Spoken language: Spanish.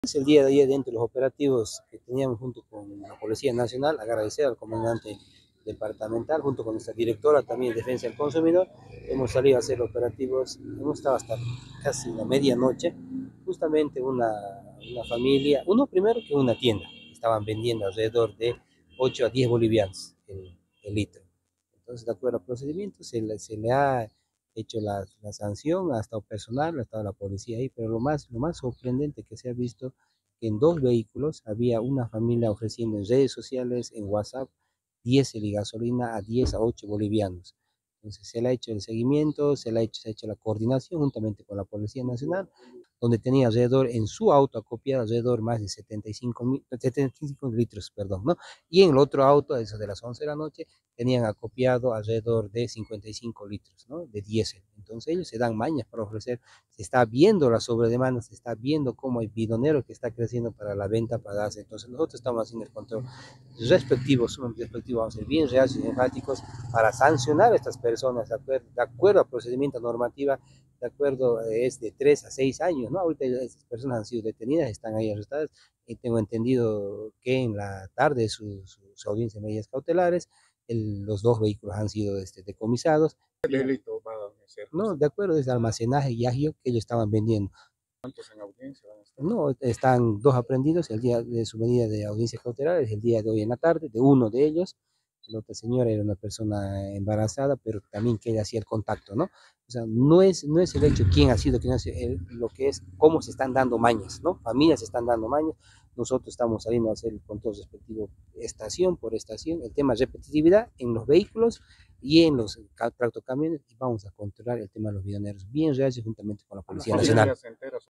El día de ayer, dentro de los operativos que teníamos junto con la Policía Nacional, agradecer al comandante departamental, junto con nuestra directora también de Defensa del Consumidor, hemos salido a hacer operativos, hemos estado hasta casi la medianoche, justamente una familia, uno primero que una tienda, estaban vendiendo alrededor de 8 a 10 bolivianos el litro. Entonces, de acuerdo al procedimiento, se le ha hecho la sanción, ha estado personal, ha estado la policía ahí, pero lo más sorprendente que se ha visto, que en dos vehículos había una familia ofreciendo en redes sociales, en WhatsApp, diésel y gasolina a 10 a 8 bolivianos. Entonces se le ha hecho el seguimiento, se ha hecho la coordinación juntamente con la Policía Nacional, donde tenía alrededor en su auto acopiado alrededor más de 75 litros, perdón, ¿no? Y en el otro auto, a eso de las 11 de la noche, tenían acopiado alrededor de 55 litros, ¿no? De diésel. Entonces ellos se dan mañas para ofrecer, se está viendo la sobredemanda, se está viendo cómo hay bidonero que está creciendo para la venta para gas. Entonces nosotros estamos haciendo el control respectivo, sumamente respectivo, vamos a ser bien reales y enfáticos para sancionar a estas personas de acuerdo a procedimiento normativa, de acuerdo, es de 3 a 6 años, ¿no? Ahorita estas personas han sido detenidas, están ahí arrestadas, y tengo entendido que en la tarde su audiencia de medidas cautelares, los dos vehículos han sido decomisados. ¿Qué delito va a ser? No, de acuerdo, es almacenaje y agio que ellos estaban vendiendo. ¿Cuántos en audiencia van a estar? No, están dos aprendidos, el día de su medida de audiencia cautelar es el día de hoy en la tarde, de uno de ellos. La otra señora era una persona embarazada, pero también que ella hacía el contacto, ¿no? O sea, no es el hecho quién ha sido, quién ha sido, lo que es cómo se están dando mañas, ¿no? Familias se están dando mañas, nosotros estamos saliendo a hacer el control respectivo estación por estación, el tema de repetitividad en los vehículos y en los tractocamiones, y vamos a controlar el tema de los bidioneros bien reales juntamente con la Policía Nacional.